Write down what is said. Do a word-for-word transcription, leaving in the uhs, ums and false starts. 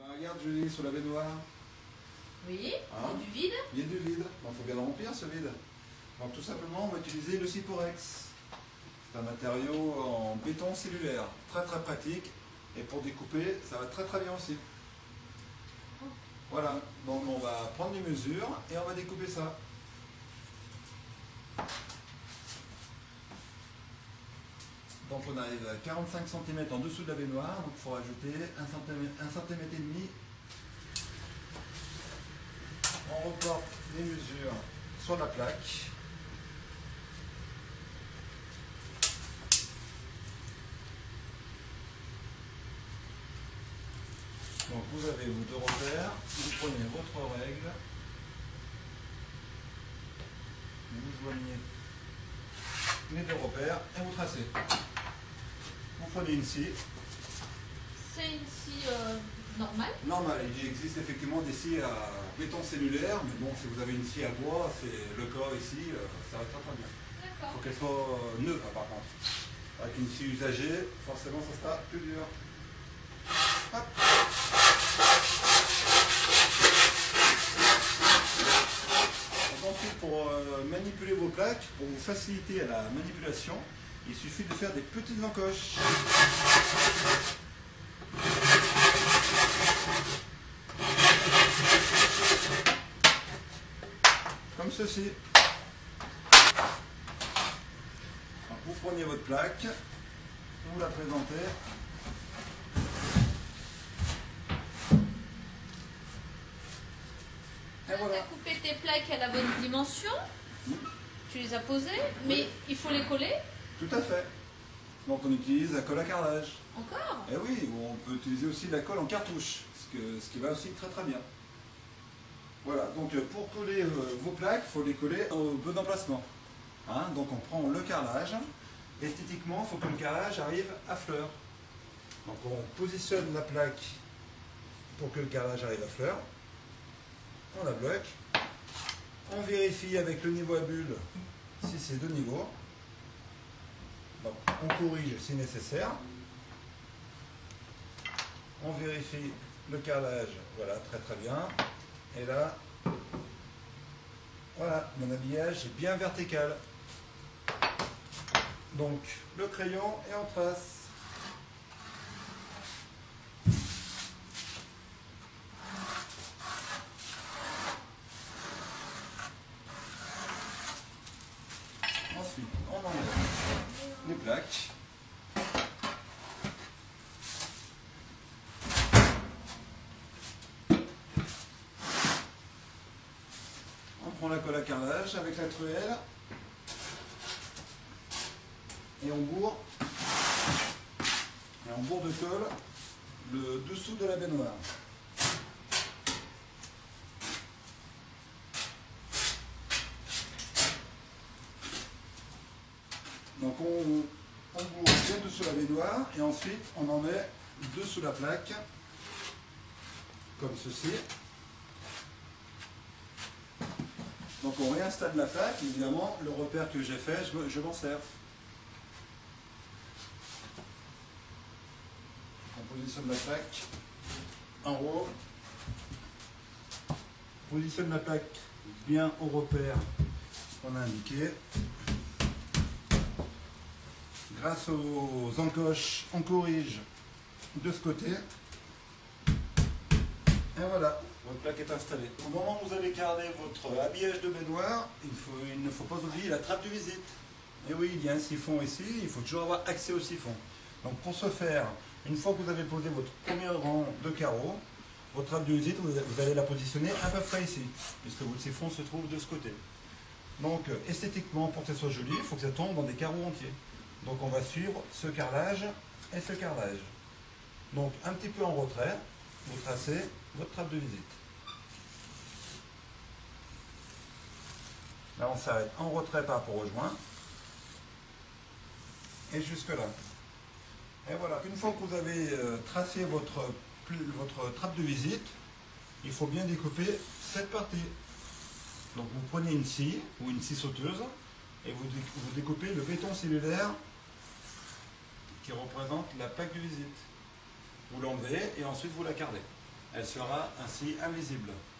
Ah, regarde Julie, sur la baignoire. Oui, Hein? il y a du vide. Il y a du vide. Il faut bien le remplir ce vide. Donc tout simplement, on va utiliser le Syporex. C'est un matériau en béton cellulaire. Très très pratique. Et pour découper, ça va très très bien aussi. Voilà. Donc on va prendre les mesures et on va découper ça. Donc on arrive à quarante-cinq centimètres en dessous de la baignoire. Donc il faut rajouter un centimètre, un centimètre et demi. On reporte les mesures sur la plaque. Donc vous avez vos deux repères, vous prenez votre règle, vous joignez les deux repères et vous tracez. Vous prenez une scie. C'est une scie euh, normale. Normal, il existe effectivement des scies à béton cellulaire, mais bon, si vous avez une scie à bois, c'est le cas ici, ça va très très bien. Il D'accord. faut qu'elle soit neuve par contre. Avec une scie usagée, forcément ça sera plus dur. Hop. Donc ensuite, pour euh, manipuler vos plaques, pour vous faciliter la manipulation, il suffit de faire des petites encoches. Comme ceci. Donc vous prenez votre plaque, vous la présentez. Et Tu voilà. as coupé tes plaques à la bonne dimension. Mmh. Tu les as posées, mais il faut les coller. Tout à fait. Donc on utilise la colle à carrelage. Encore. Et oui, on peut utiliser aussi la colle en cartouche, ce, que, ce qui va aussi très très bien. Voilà, donc pour coller euh, vos plaques, il faut les coller au bon emplacement. Hein, donc on prend le carrelage. Esthétiquement, il faut que le carrelage arrive à fleur. Donc on positionne la plaque pour que le carrelage arrive à fleur. On la bloque. On vérifie avec le niveau à bulle si c'est de niveau. Donc on corrige si nécessaire. On vérifie le carrelage, voilà, très très bien. Et là, voilà, mon habillage est bien vertical. Donc, le crayon et on trace. Ensuite, on enlève les plaques. On prend la colle à carrelage avec la truelle et on bourre et on bourre de colle le dessous de la baignoire. Donc on, on bourre bien dessous la baignoire et ensuite on en met dessous la plaque comme ceci. Donc on réinstalle la plaque, évidemment, le repère que j'ai fait, je, je m'en sers. On positionne la plaque en haut, on positionne la plaque bien au repère qu'on a indiqué. Grâce aux encoches, on corrige de ce côté. Et voilà, votre plaque est installée. Au moment où vous allez garder votre habillage de baignoire, il, faut, il ne faut pas oublier la trappe de visite. Et oui, il y a un siphon ici, il faut toujours avoir accès au siphon. Donc pour ce faire, une fois que vous avez posé votre premier rang de carreaux, votre trappe de visite, vous, vous allez la positionner à peu près ici, puisque votre siphon se trouve de ce côté. Donc esthétiquement, pour que ça soit joli, il faut que ça tombe dans des carreaux entiers. Donc on va suivre ce carrelage et ce carrelage. Donc un petit peu en retrait, vous tracez votre trappe de visite. Là on s'arrête en retrait par rapport au joint. Et jusque là. Et voilà, une fois que vous avez euh, tracé votre, votre trappe de visite, il faut bien découper cette partie. Donc vous prenez une scie ou une scie sauteuse et vous, vous découpez le béton cellulaire qui représente la plaque de visite. Vous l'enlevez et ensuite vous la gardez. Elle sera ainsi invisible.